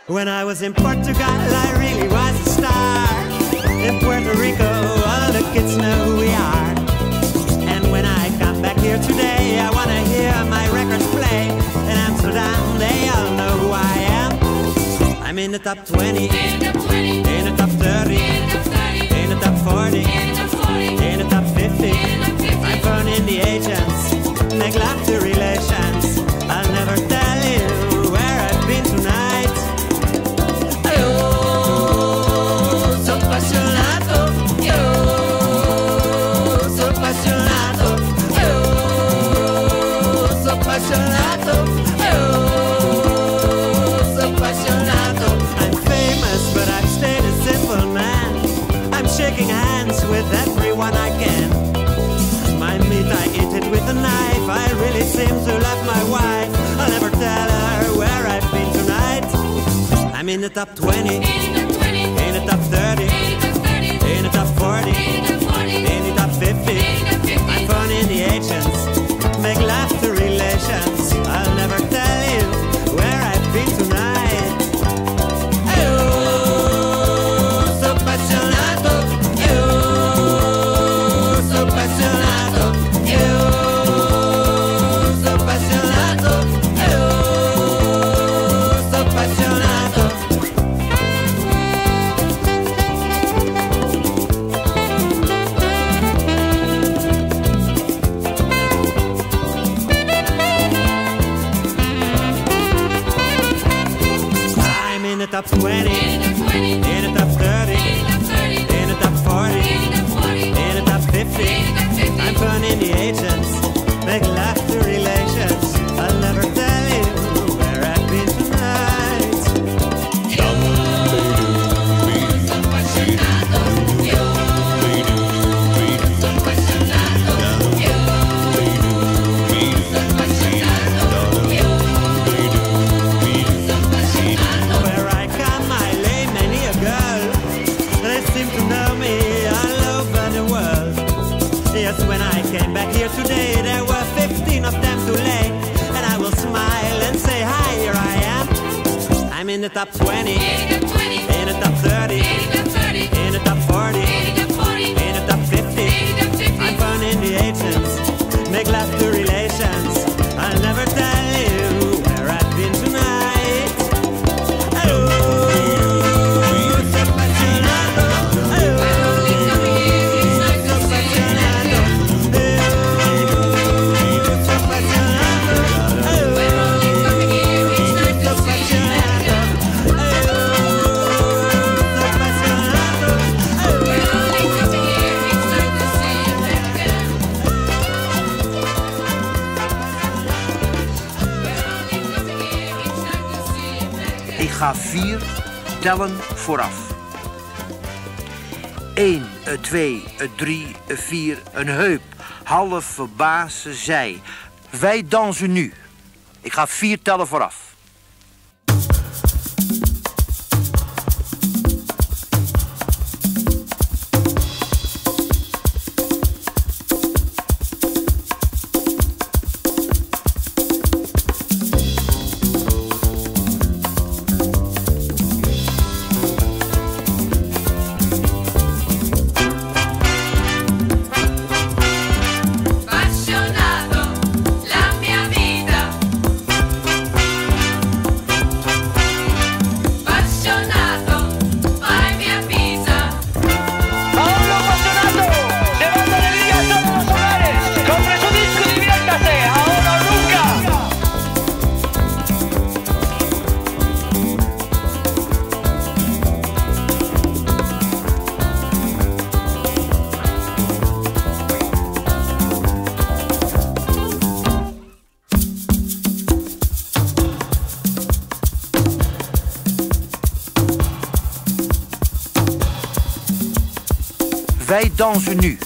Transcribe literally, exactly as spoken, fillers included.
When I was in Portugal, I really was a star. In Puerto Rico, all the kids know who we are. And when I come back here today, I wanna hear my records play. In Amsterdam, they all know who I am. I'm in the top twenty, in the, twenty, in the top thirty, in the, thirty, in the top forty, in the, forty, in the top fifty. In the fifty. I'm phoning the agents, make love to relations. I'll never tell you where I've been tonight. Oh, so appassionato. Oh, so appassionato. Oh, so appassionato. Oh, so appassionato. I'm famous, but I've stayed a simple man. I'm shaking hands with everyone I can. My meat, I eat it with a knife. I really seem to love my wife. I'll never tell her where I've been tonight. I'm in the top twenty, in the, twenty, in the top thirty, in the, thirty, in the top forty, in the, forty, in the top fifty. In the fifty. I'm phoning the agents, make love to relations. I'll never tell you where I've been tonight. Oh, so appassionato. Oh, so appassionato. Top twenty, in the, twenty, in the top thirty, in the, thirty, in the top forty, in the, forty, in the top fifty. In the fifty. I'm phoning the agents, make love to relations. I'll never tell you where I've been tonight. Yo, so appassionato. Yo, so appassionato. Yo, so appassionato. Yo, so appassionato. Where I come, I lay many a girl. They seem to know me all over the world. Yes, when I came back here today, there were fifteen of them to lay. And I will smile and say, hi, here I am. I'm in the top twenty, in the, twenty, in the top thirty, in the, thirty, in the top forty, in the, forty, in the top fifty. In the fifty. I'm phoning the agents, make love to relations. I'll never tell you where I've been tonight. Oh, so appassionato. Oh, so appassionato. Ik ga vier tellen vooraf. Eén, twee, drie, vier, een heup, half verbaasde zij. Wij dansen nu. Ik ga vier tellen vooraf. Wij dansen nu.